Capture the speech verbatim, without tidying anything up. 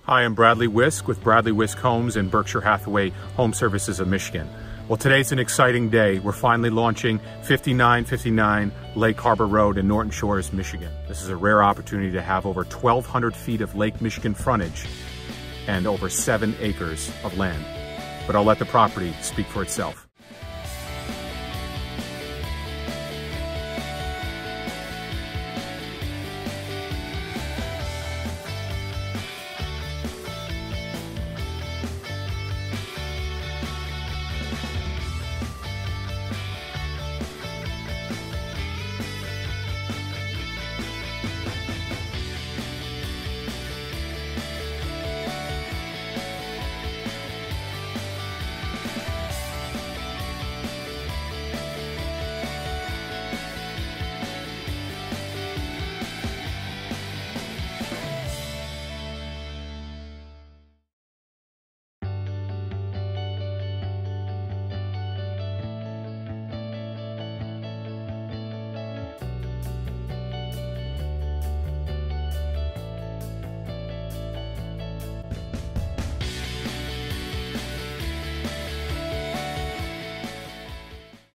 Hi, I'm Bradley Wisk with Bradley Wisk Homes and Berkshire Hathaway Home Services of Michigan. Well, today's an exciting day. We're finally launching fifty-nine fifty-nine Lake Harbor Road in Norton Shores, Michigan. This is a rare opportunity to have over twelve hundred feet of Lake Michigan frontage and over seven acres of land. But I'll let the property speak for itself.